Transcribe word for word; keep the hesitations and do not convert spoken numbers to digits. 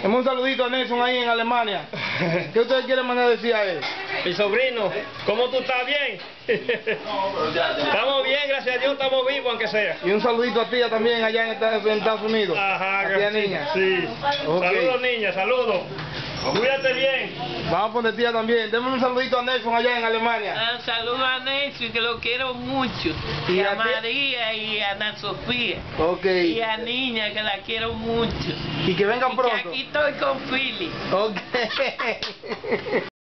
Un saludito a Nelson ahí en Alemania. ¿Qué ustedes quieren mandar a decir a él? Mi sobrino, ¿cómo tú estás? ¿Bien? Estamos bien, gracias a Dios, estamos vivos aunque sea. Y un saludito a tía también allá en Estados, en Estados Unidos. Ajá, a tía niña. Sí. Okay. Saludos niña, saludos. Cuídate bien. Vamos a poner tía también. Deme un saludito a Nelson allá en Alemania. Ah, saludos a Nelson, que lo quiero mucho. Y Y a a ti- María y a Ana Sofía. Ok. Y a Niña, que la quiero mucho. Y que vengan Y que pronto. aquí estoy con Philly. Ok.